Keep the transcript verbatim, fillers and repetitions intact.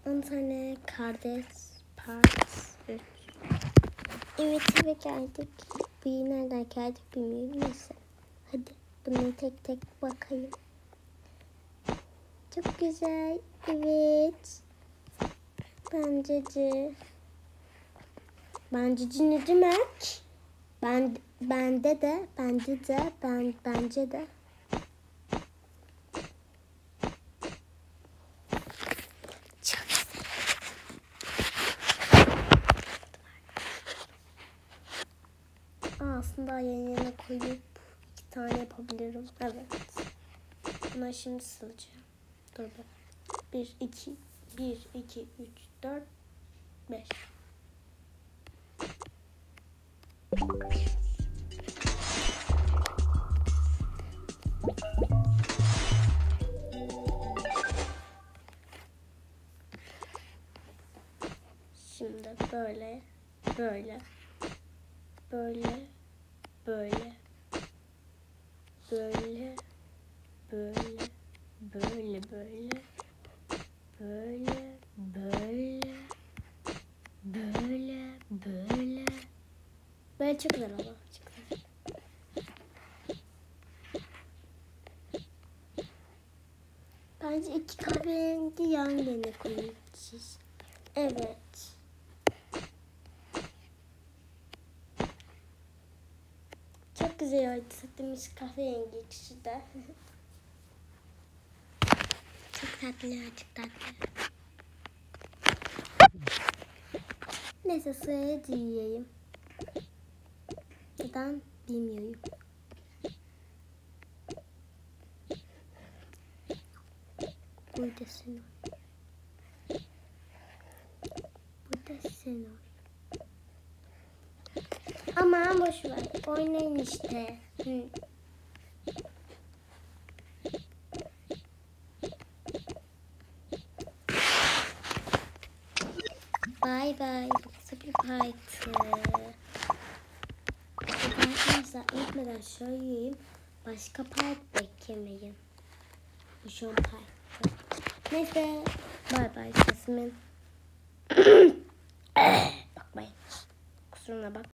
on tane kardeş part üç. Evet eve geldik. Bu nereden geldik bilmiyorum. Neyse. Hadi bunu tek tek bakayım. Çok güzel. Evet. Benceci. Benceci ne demek? Ben bende de, bende de, ben bence de. Çok Aa, aslında yan yana koyup iki tane yapabilirim. Evet. Buna şimdi sileceğim. Dur bak. Bir, iki, bir, iki, üç, dört, beş. Şimdi böyle, böyle, böyle, böyle, böyle, böyle, böyle, böyle, böyle, böyle, böyle, böyle. Böyle çok güzel oldu. Çok güzel. Bence iki kahverengi yan yana koyacağız. Evet. Çok güzel oldu. Sattığımız kahverengi ikisi de. Çok tatlı, çok tatlı. Neyse sıraya diyeyim. Neden bilmiyorum. Burada sen ol. Burada sen ol. Aman boşver. Oynayın işte. Hı. Bye bye. Sıfır parti. Arkadaşlar unutmadan söyleyeyim. Başka part beklemeyin. Bu son part. Neyse. Bye bye sesimin. Bakmayın. Kusuruna bak.